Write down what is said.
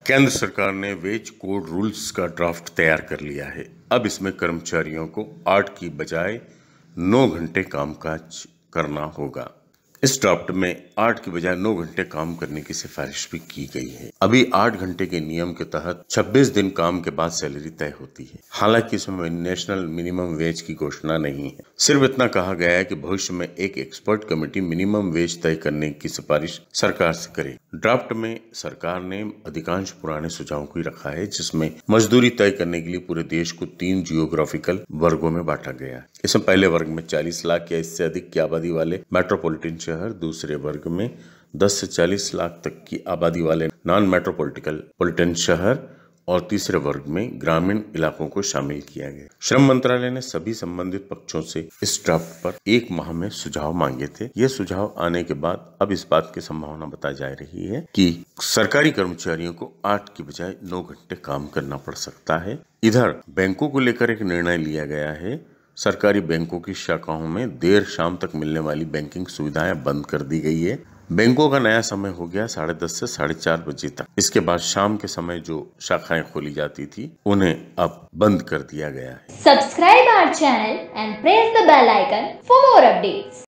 केंद्र सरकार ने वेज कोड रूल्स का ड्राफ्ट तैयार कर लिया है। अब इसमें कर्मचारियों को 8 की बजाय 9 घंटे कामकाज करना होगा। इस ड्राफ्ट में 8 की बजाय 9 घंटे काम करने की सिफारिश भी की गई है। अभी 8 घंटे के नियम के तहत 26 दिन काम के बाद सैलरी तय होती है। हालांकि इसमें नेशनल मिनिमम वेज की घोषणा नहीं है। सिर्फ इतना कहा गया है कि भविष्य में एक एक्सपर्ट कमेटी मिनिमम वेज तय करने की सिफारिश सरकार से करे। ड्राफ्ट में सरकार ने अधिकांश पुराने सुझावों को ही रखा है, जिसमें मजदूरी तय करने के लिए पूरे देश को 3 जियोग्राफिकल वर्गों में बांटा गया है। इसमें पहले वर्ग में 40 लाख या इससे अधिक की आबादी वाले मेट्रोपॉलिटन शहर, दूसरे वर्ग में 10 से 40 लाख तक की आबादी वाले नॉन मेट्रोपॉलिटन शहर और तीसरे वर्ग में ग्रामीण इलाकों को शामिल किया गया। श्रम मंत्रालय ने सभी संबंधित पक्षों से इस ड्राफ्ट पर 1 माह में सुझाव मांगे थे। ये सुझाव आने के बाद अब इस बात की संभावना बताई जा रही है कि सरकारी कर्मचारियों को 8 की बजाय 9 घंटे काम करना पड़ सकता है। इधर बैंकों को लेकर एक निर्णय लिया गया है। सरकारी बैंकों की शाखाओं में देर शाम तक मिलने वाली बैंकिंग सुविधाएं बंद कर दी गई है। बैंकों का नया समय हो गया 10:30 से 4:30 बजे तक। इसके बाद शाम के समय जो शाखाएं खोली जाती थी, उन्हें अब बंद कर दिया गया है। Subscribe our channel and press the bell icon for more updates.